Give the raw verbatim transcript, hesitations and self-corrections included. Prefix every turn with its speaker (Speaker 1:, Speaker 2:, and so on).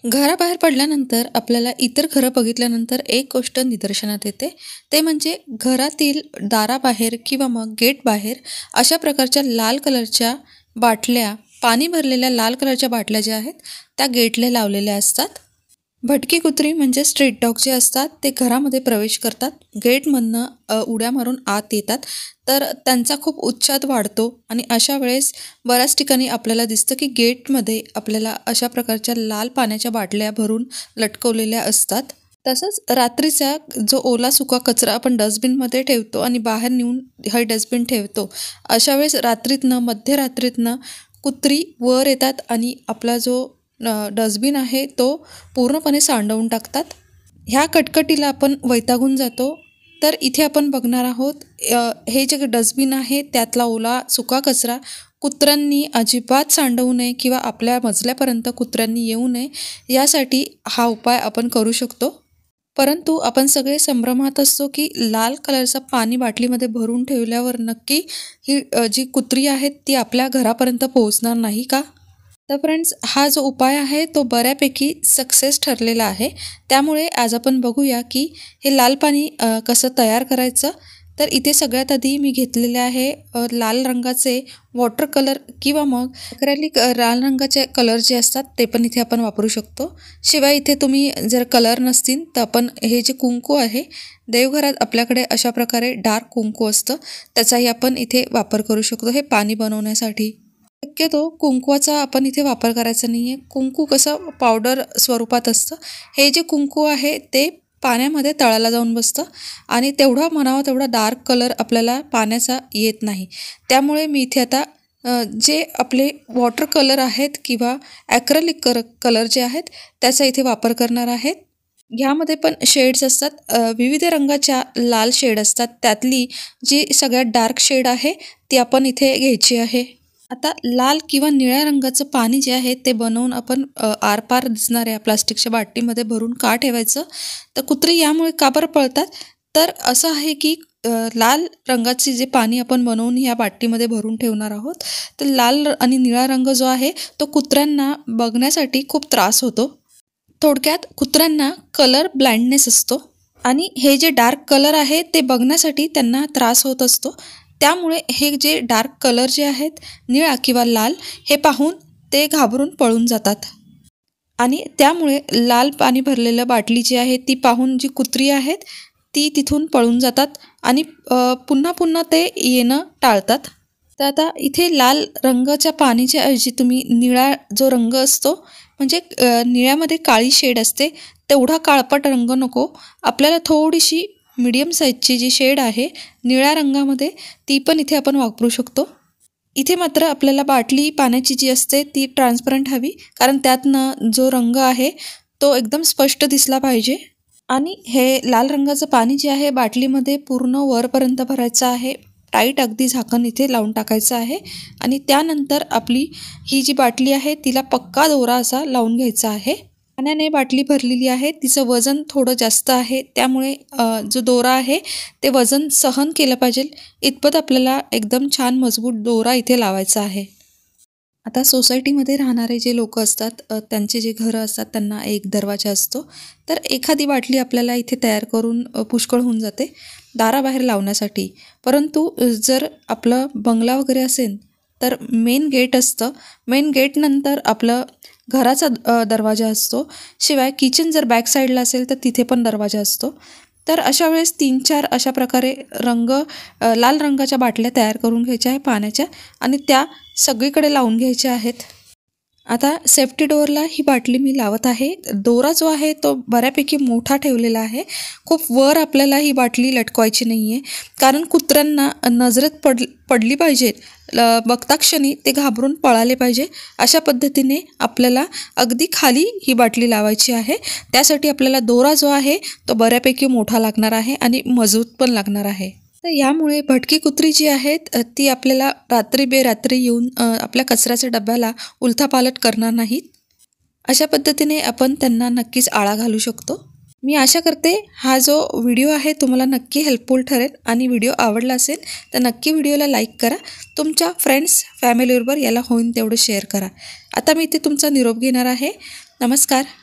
Speaker 1: घराबाहेर पडल्यानंतर आपल्याला इतर घरं बघितल्यानंतर एक गोष्ट निदर्शनात येते, ते म्हणजे घरातील दाराबाहेर किंवा मग गेट बाहेर अशा प्रकारच्या लाल कलरच्या बाटल्या, पाणी भरलेल्या लाल कलरच्या बाटल्या ज्या आहेत त्या गेटला लावलेल्या असतात. भटकी कुत्री म्हणजे स्ट्रीट डॉग जे असतात ते घरामध्ये प्रवेश करतात, गेटमधनं अ, उड्या मारून आत येतात. तर त्यांचा खूप उच्छाद वाढतो आणि अशा वेळेस बऱ्याच ठिकाणी आपल्याला दिसतं की गेटमध्ये आपल्याला अशा प्रकारच्या लाल पाण्याच्या बाटल्या भरून लटकवलेल्या असतात. तसंच रात्रीचा जो ओला सुका कचरा आपण डस्टबिनमध्ये ठेवतो आणि बाहेर नेऊन हे डस्टबिन ठेवतो, अशा वेळेस रात्रीतनं मध्यरात्रीतनं कुत्री वर येतात आणि आपला जो डस्टबिन आहे तो पूर्णपणे सांडवून टाकतात. ह्या कटकटीला आपण वैतागून जातो. तर इथे आपण बघणार आहोत अ, हे जे डस्टबिन आहे त्यातला ओला सुका कचरा कुत्र्यांनी अजिबात सांडवू नये किंवा आपल्या मजल्यापर्यंत कुत्र्यांनी येऊ नये, यासाठी हा उपाय आपण करू शकतो. परंतु आपण सगळे संभ्रमात असतो की लाल कलरचं पाणी बाटलीमध्ये भरून ठेवल्यावर नक्की ही अ, जी कुत्री आहेत ती आपल्या घरापर्यंत पोहोचणार नाही का? तर फ्रेंड्स, हा जो उपाय आहे तो बऱ्यापैकी सक्सेस ठरलेला आहे. त्यामुळे आज आपण बघूया की हे लाल पाणी अ, कसं तयार करायचं. तर इथे सगळ्यात आधी मी घेतलेले आहे अ, लाल रंगाचे वॉटर कलर किंवा मग ॲक्रेलिक लाल रंगाचे कलर जे असतात ते पण इथे आपण वापरू शकतो. शिवाय इथे तुम्ही जर कलर नसतील तर आपण हे जे कुंकू आहे, देवघरात आपल्याकडे अशा प्रकारे डार्क कुंकू असतं, त्याचाही आपण इथे वापर करू शकतो हे पाणी बनवण्यासाठी. शक्यतो कुंकवाचा आपण इथे वापर करायचा नाही आहे. कुंकू कसं पावडर स्वरूपात असतं, हे जे कुंकू आहे ते पाण्यामध्ये तळाला जाऊन बसतं आणि तेवढा म्हणावा तेवढा डार्क कलर आपल्याला पाण्याचा येत नाही. त्यामुळे मी इथे आता अ, जे आपले वॉटर कलर आहेत किंवा ॲक्रेलिक कर कलर जे आहेत त्याचा इथे वापर करणार आहेत. ह्यामध्ये पण शेड्स असतात, अ, विविध रंगाच्या लाल शेड असतात. त्यातली जी सगळ्यात डार्क शेड आहे ती आपण इथे घ्यायची आहे. आता लाल किंवा निळ्या रंगाचं पाणी जे आहे ते बनवून आपण अ, आरपार दिसणाऱ्या प्लास्टिकच्या बाटलीमध्ये भरून का ठेवायचं, तर कुत्री यामुळे का बरं पळतात. तर असं आहे की अ, लाल रंगाचे जे पाणी आपण बनवून ह्या बाटलीमध्ये भरून ठेवणार आहोत, तर लाल आणि निळा रंग जो आहे तो कुत्र्यांना बघण्यासाठी खूप त्रास होतो. थोडक्यात कुत्र्यांना कलर ब्लाइंडनेस असतो आणि हे जे डार्क कलर आहे ते बघण्यासाठी त्यांना त्रास होत असतो. त्यामुळे हे जे डार्क कलर जे आहेत निळा किंवा लाल, हे पाहून ते घाबरून पळून जातात आणि त्यामुळे लाल पाणी भरलेलं बाटली जी आहे ती पाहून जी कुत्री आहेत ती तिथून पळून जातात आणि अ, पुन्हा पुन्हा ते येणं टाळतात. तर आता इथे लाल रंगाच्या पाण्याच्या ऐवजी तुम्ही निळा जो रंग असतो, म्हणजे अ, निळ्यामध्ये काळी शेड असते, तेवढा काळपट रंग नको. आपल्याला थोडीशी मीडियम साईजची जी शेड आहे निळ्या रंगामध्ये, ती पण इथे आपण वापरू शकतो. इथे मात्र आपल्याला बाटली पाण्याची जी असते ती ट्रान्सपरंट हवी, कारण त्यातनं जो रंग आहे तो एकदम स्पष्ट दिसला पाहिजे. आणि हे लाल रंगाचं पाणी जे आहे बाटलीमध्ये पूर्ण वरपर्यंत भरायचं आहे. टाईट अगदी झाकण इथे लावून टाकायचं आहे आणि त्यानंतर आपली ही जी बाटली आहे तिला पक्का दोरा असा लावून घ्यायचा आहे. पाण्याने बाटली भरलेली आहे, तिचं वजन थोडं जास्त आहे, त्यामुळे अ, जो दोरा आहे ते वजन सहन केलं पाहिजे इतपत आपल्याला एकदम छान मजबूत दोरा इथे लावायचा आहे. आता सोसायटीमध्ये राहणारे जे लोक असतात, अ, त्यांचे जे घरं असतात त्यांना एक दरवाजा असतो. तर एखादी बाटली आपल्याला इथे तयार करून अ, पुष्कळ होऊन जाते दाराबाहेर लावण्यासाठी. परंतु अ, जर आपलं बंगला वगैरे असेल तर मेन गेट असतं, मेन गेटनंतर आपलं घराचा अ, दरवाजा असतो. शिवाय किचन जर बॅक साईडला असेल तर तिथे पण दरवाजा असतो. तर अशा वेळेस तीन चार अशा प्रकारे रंग अ, लाल रंगाच्या बाटल्या तयार करून घ्यायच्या आहे पाण्याच्या आणि त्या सगळीकडे लावून घ्यायच्या आहेत. आता सेफ्टी डोअरला ही बाटली मी लावत आहे. दोरा जो आहे तो बऱ्यापैकी मोठा ठेवलेला आहे. खूप वर आपल्याला ही बाटली लटकवायची नाही आहे, कारण कुत्र्यांना नजरेत पड पडली पाहिजे, ल बघता क्षणी ते घाबरून पळाले पाहिजे. अशा पद्धतीने आपल्याला अगदी खाली ही बाटली लावायची आहे. त्यासाठी आपल्याला दोरा जो आहे तो बऱ्यापैकी मोठा लागणार आहे आणि मजबूत पण लागणार आहे. तर यामुळे भटकी कुत्री जी आहेत अ, ती आपल्याला रात्री बेरात्री येऊन अ, आपल्या कचऱ्याच्या डब्याला उलथापालट करणार नाहीत. अशा पद्धतीने आपण त्यांना नक्कीच आळा घालू शकतो. मी आशा करते हा जो व्हिडिओ आहे तुम्हाला नक्की हेल्पफुल ठरेल आणि व्हिडिओ आवडला असेल तर नक्की व्हिडिओला लाईक करा. तुमच्या फ्रेंड्स फॅमिलीबरोबर याला होईन तेवढं शेअर करा. आता मी इथे तुमचा निरोप घेणार आहे. नमस्कार.